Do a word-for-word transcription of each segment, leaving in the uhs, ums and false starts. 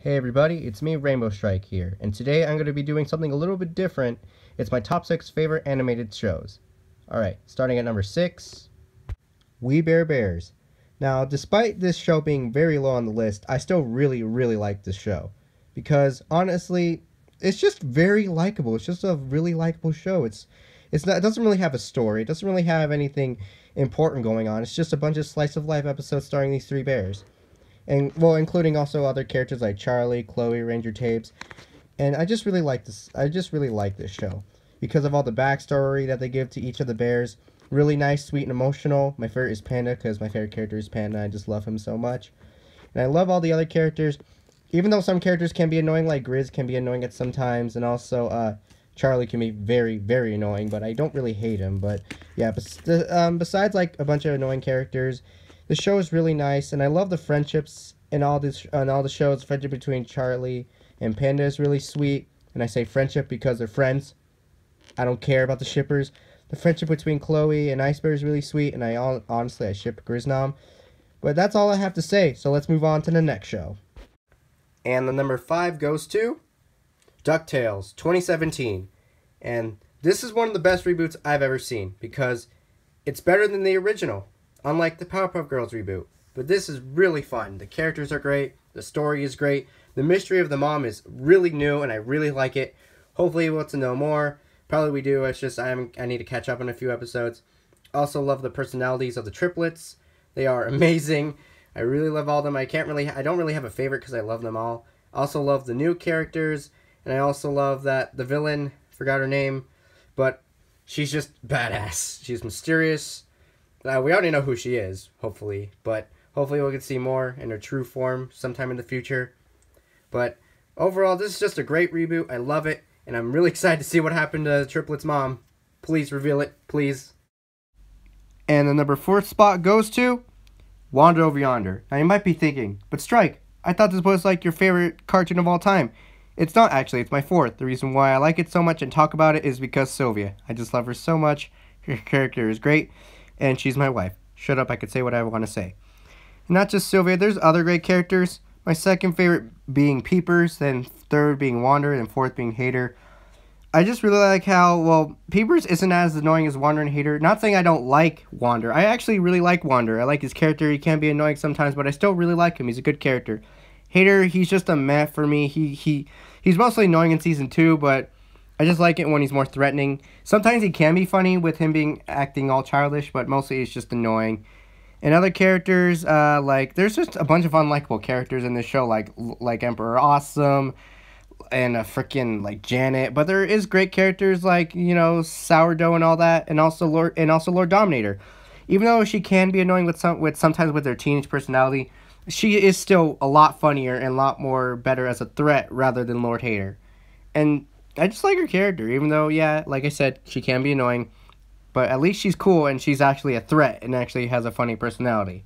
Hey everybody, it's me, Rainbow Strike here, and today I'm going to be doing something a little bit different. It's my top six favorite animated shows. Alright, starting at number six, We Bare Bears. Now, despite this show being very low on the list, I still really, really like this show. Because, honestly, it's just very likable. It's just a really likable show. It's, it's not, it doesn't really have a story. It doesn't really have anything important going on. It's just a bunch of slice-of-life episodes starring these three bears. And well, including also other characters like Charlie, Chloe, Ranger Tapes, and I just really like this. I just really like this show because of all the backstory that they give to each of the bears. Really nice, sweet, and emotional. My favorite is Panda because my favorite character is Panda. I just love him so much, and I love all the other characters. Even though some characters can be annoying, like Grizz can be annoying at some times, and also uh, Charlie can be very, very annoying. But I don't really hate him. But yeah, but um, besides like a bunch of annoying characters, the show is really nice, and I love the friendships in all this in all the shows. The friendship between Charlie and Panda is really sweet, and I say friendship because they're friends. I don't care about the shippers. The friendship between Chloe and Ice Bear is really sweet, and I honestly I ship Griznom. But that's all I have to say. So let's move on to the next show. And the number five goes to DuckTales twenty seventeen, and this is one of the best reboots I've ever seen because it's better than the original. Unlike the Powerpuff Girls reboot. But this is really fun. The characters are great. The story is great. The mystery of the mom is really new, and I really like it. Hopefully we'll get to know more. Probably we do. It's just I, am, I need to catch up on a few episodes. Also love the personalities of the triplets. They are amazing. I really love all of them. I can't really. I don't really have a favorite because I love them all. Also love the new characters. And I also love that the villain, forgot her name, but she's just badass. She's mysterious. Uh, we already know who she is, hopefully, but hopefully we'll get to see more in her true form sometime in the future. But overall, this is just a great reboot. I love it, and I'm really excited to see what happened to Triplet's mom. Please reveal it, please. And the number fourth spot goes to Wander Over Yonder. Now you might be thinking, but Strike, I thought this was like your favorite cartoon of all time. It's not actually, it's my fourth. The reason why I like it so much and talk about it is because Sylvia. I just love her so much. Her character is great. And she's my wife. Shut up, I could say what I want to say. And not just Sylvia, there's other great characters. My second favorite being Peepers, then third being Wander, and fourth being Hater. I just really like how, well, Peepers isn't as annoying as Wander and Hater. Not saying I don't like Wander. I actually really like Wander. I like his character. He can be annoying sometimes, but I still really like him. He's a good character. Hater, he's just a meh for me. He he He's mostly annoying in Season two, but I just like it when he's more threatening. Sometimes he can be funny with him being acting all childish, but mostly he's just annoying. And other characters, uh, like, there's just a bunch of unlikable characters in this show, like like Emperor Awesome and a freaking like Janet. But there is great characters like, you know, Sourdough and all that, and also Lord and also Lord Dominator. Even though she can be annoying with some with sometimes with her teenage personality, she is still a lot funnier and a lot more better as a threat rather than Lord Hater. And I just like her character, even though, yeah, like I said, she can be annoying. But at least she's cool, and she's actually a threat, and actually has a funny personality.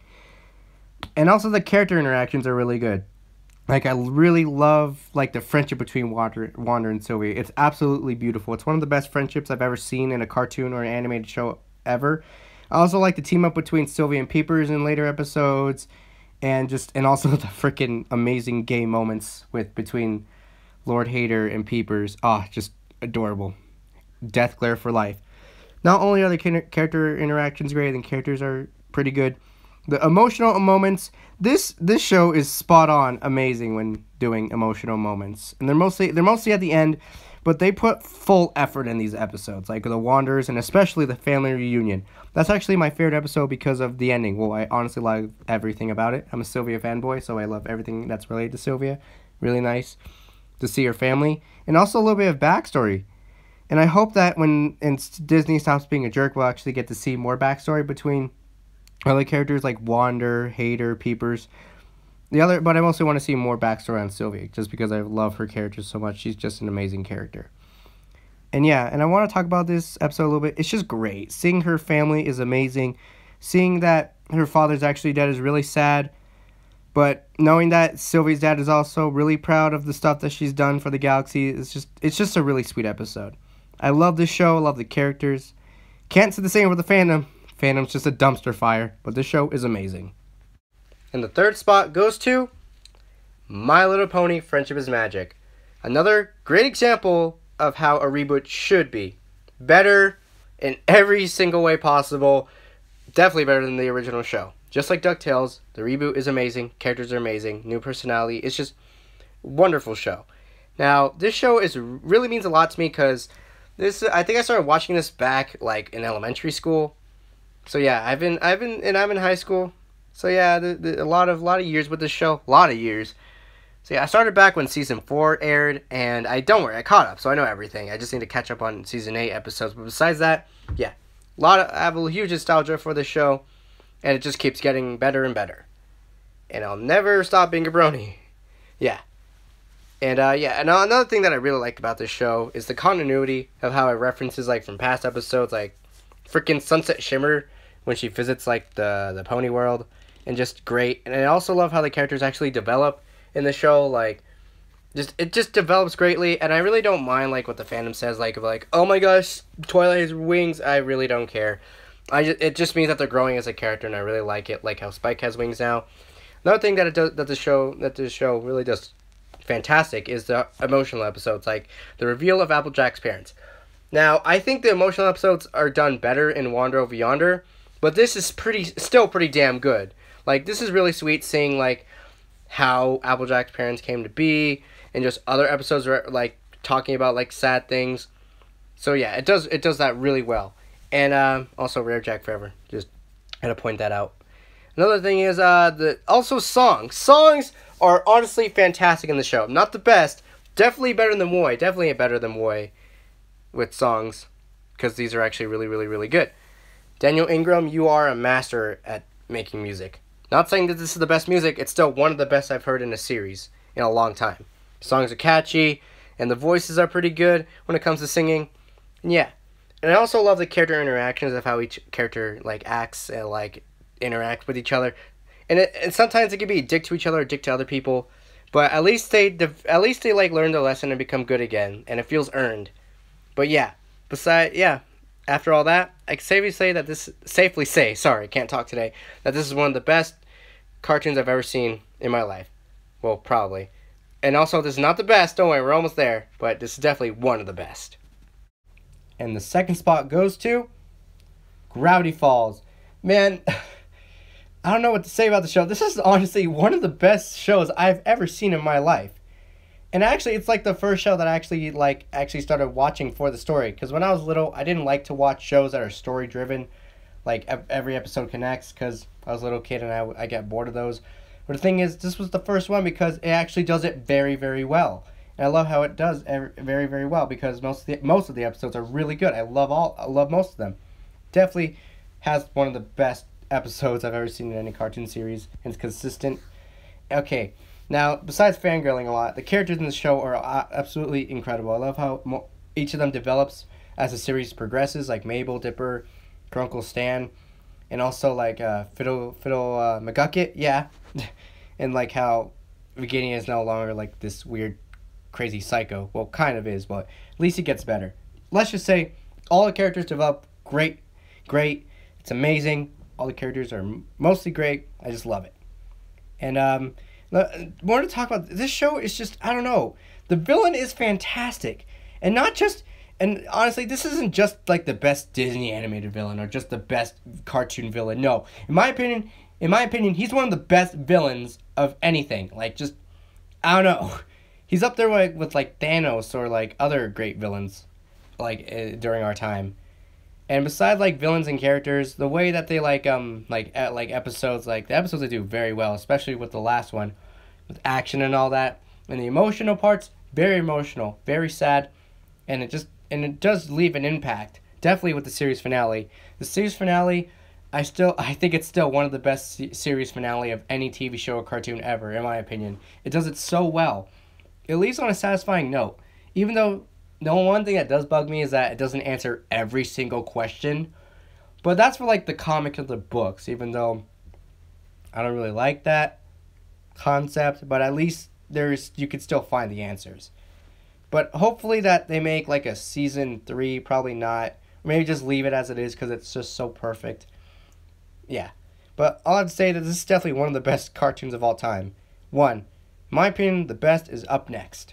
And also the character interactions are really good. Like, I really love, like, the friendship between Wander, Wander and Sylvia. It's absolutely beautiful. It's one of the best friendships I've ever seen in a cartoon or an animated show ever. I also like the team up between Sylvia and Peepers in later episodes. And just, and also the freaking amazing gay moments with, between Lord Hater and Peepers. Ah, oh, just adorable. Death Glare for life. Not only are the character interactions great, and characters are pretty good, the emotional moments, this this show is spot on amazing when doing emotional moments. And they're mostly they're mostly at the end, but they put full effort in these episodes, like the Wanderers and especially the family reunion. That's actually my favorite episode because of the ending. Well, I honestly love everything about it. I'm a Sylvia fanboy, so I love everything that's related to Sylvia. Really nice to see her family, and also a little bit of backstory. And I hope that when and Disney stops being a jerk, we'll actually get to see more backstory between other characters like Wander, Hater, Peepers. The other, but I mostly want to see more backstory on Sylvia, just because I love her character so much. She's just an amazing character. And yeah, and I want to talk about this episode a little bit. It's just great. Seeing her family is amazing. Seeing that her father's actually dead is really sad. But knowing that Sylvia's dad is also really proud of the stuff that she's done for the galaxy, is just it's just a really sweet episode. I love this show. I love the characters. Can't say the same with the fandom. Fandom's just a dumpster fire, but this show is amazing. And the third spot goes to My Little Pony Friendship is Magic. Another great example of how a reboot should be. Better in every single way possible. Definitely better than the original show. Just like DuckTales, the reboot is amazing. Characters are amazing. New personality. It's just a wonderful show. Now, this show is really means a lot to me because this I think I started watching this back like in elementary school. So yeah, I've been I've been and I'm in high school. So yeah, the, the, a lot of lot of years with this show, a lot of years. So yeah, I started back when season four aired, and I don't worry, I caught up, so I know everything. I just need to catch up on season eight episodes. But besides that, yeah, a lot of I have a huge nostalgia for this show, and it just keeps getting better and better. And I'll never stop being a brony. Yeah. And uh, yeah, and another thing that I really like about this show is the continuity of how it references like from past episodes, like freaking Sunset Shimmer when she visits like the the Pony World, and just great. And I also love how the characters actually develop in the show. Like, just it just develops greatly, and I really don't mind like what the fandom says, like of like, oh my gosh, Twilight has wings. I really don't care. I just, it just means that they're growing as a character, and I really like it. Like how Spike has wings now. Another thing that it does that the show that this show really does fantastic is the emotional episodes, like the reveal of Applejack's parents. Now, I think the emotional episodes are done better in Wander Over Yonder, but this is pretty still pretty damn good. Like, this is really sweet seeing like how Applejack's parents came to be, and just other episodes are like talking about like sad things. So yeah, it does it does that really well. And um, also Rare Jack Forever. Just had to point that out. Another thing is uh the also songs. Songs are honestly fantastic in the show. Not the best, definitely better than Moy. Definitely better than Moy with songs, because these are actually really really really good. Daniel Ingram, you are a master at making music. Not saying that this is the best music, it's still one of the best I've heard in a series in a long time. Songs are catchy, and the voices are pretty good when it comes to singing. And yeah. And I also love the character interactions of how each character like acts and like interacts with each other. And it, and sometimes it can be a dick to each other, a dick to other people, but at least they at least they like learn their lesson and become good again, and it feels earned. But yeah, beside yeah, after all that, I can safely say that this safely say sorry, can't talk today, that this is one of the best cartoons I've ever seen in my life. Well, probably. And also, this is not the best. Don't worry, we're almost there, but this is definitely one of the best. And the second spot goes to Gravity Falls. Man, I don't know what to say about the show. This is honestly one of the best shows I've ever seen in my life. And actually, it's like the first show that I actually like actually started watching for the story. Because when I was little, I didn't like to watch shows that are story driven, like every episode connects. Because I was a little kid and I I get bored of those. But the thing is, this was the first one because it actually does it very very well. And I love how it does very very well because most of the most of the episodes are really good. I love all I love most of them. Definitely has one of the best episodes I've ever seen in any cartoon series, and it's consistent. Okay, now besides fangirling a lot, the characters in the show are absolutely incredible. I love how mo- each of them develops as the series progresses, like Mabel, Dipper, Grunkle Stan, and also like uh, Fiddle Fiddle uh, McGucket, yeah, and like how Virginia is no longer like this weird, crazy psycho. Well, kind of is, but at least it gets better. Let's just say all the characters develop great, great. It's amazing. All the characters are mostly great. I just love it. And um, more to talk about. This show is just, I don't know. The villain is fantastic. And not just, and honestly, this isn't just like the best Disney animated villain or just the best cartoon villain. No. In my opinion, in my opinion, he's one of the best villains of anything. Like, just, I don't know. He's up there like, with like Thanos or like other great villains like uh, during our time. And besides like villains and characters, the way that they like um like at, like episodes like the episodes they do very well, especially with the last one, with action and all that, and the emotional parts, very emotional, very sad, and it just and it does leave an impact. Definitely with the series finale. The series finale, I still I think it's still one of the best se- series finale of any T V show or cartoon ever, in my opinion. It does it so well. It leaves on a satisfying note, even though. The one thing that does bug me is that it doesn't answer every single question. But that's for like the comic and the books, even though I don't really like that concept, but at least there's you can still find the answers. But hopefully that they make like a season three, probably not. Or maybe just leave it as it is because it's just so perfect. Yeah. But I'll have to say that this is definitely one of the best cartoons of all time. One, In my opinion, the best is up next.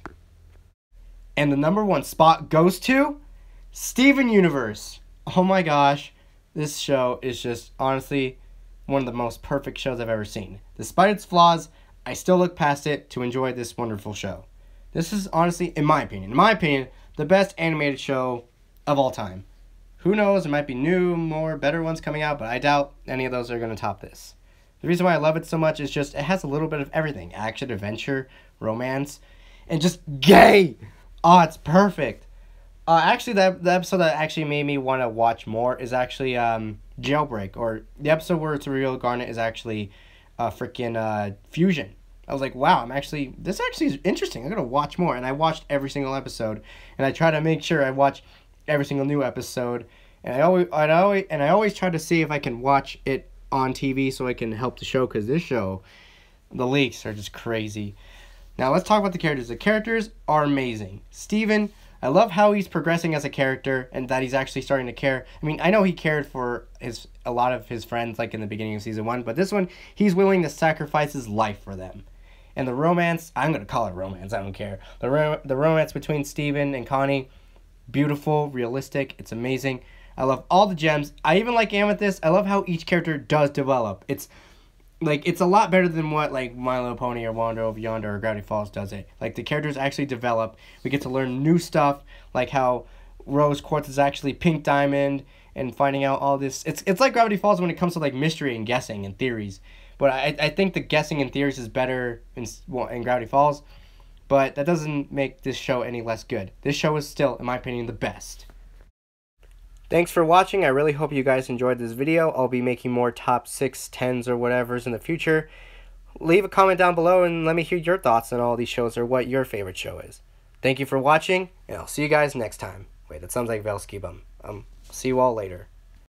And the number one spot goes to Steven Universe. Oh my gosh, this show is just honestly one of the most perfect shows I've ever seen. Despite its flaws, I still look past it to enjoy this wonderful show. This is honestly, in my opinion, in my opinion, the best animated show of all time. Who knows, there might be new, more, better ones coming out, but I doubt any of those are going to top this. The reason why I love it so much is just it has a little bit of everything. Action, adventure, romance, and just gay. Oh, it's perfect. Uh, actually, the, the episode that actually made me want to watch more is actually um, Jailbreak, or the episode where it's a real Garnet is actually uh, freaking uh, Fusion. I was like, wow, I'm actually, this actually is interesting. I'm going to watch more. And I watched every single episode, and I try to make sure I watch every single new episode. And I always, I always, and I always try to see if I can watch it on T V so I can help the show, because this show, the leaks are just crazy. Now, let's talk about the characters. The characters are amazing. Steven, I love how he's progressing as a character and that he's actually starting to care. I mean, I know he cared for his a lot of his friends, like in the beginning of season one, but this one, he's willing to sacrifice his life for them. And the romance, I'm going to call it romance, I don't care. The, ro the romance between Steven and Connie, beautiful, realistic, it's amazing. I love all the gems. I even like Amethyst. I love how each character does develop. It's like it's a lot better than what like My Little Pony or Wander Over Yonder or Gravity Falls does it. Like the characters actually develop. We get to learn new stuff, like how Rose Quartz is actually Pink Diamond, and finding out all this. It's it's like Gravity Falls when it comes to like mystery and guessing and theories. But I I think the guessing and theories is better in well, in Gravity Falls. But that doesn't make this show any less good. This show is still, in my opinion, the best. Thanks for watching. I really hope you guys enjoyed this video. I'll be making more top six, tens, or whatevers in the future. Leave a comment down below and let me hear your thoughts on all these shows or what your favorite show is. Thank you for watching, and I'll see you guys next time. Wait, that sounds like Velskibum. Um, see you all later.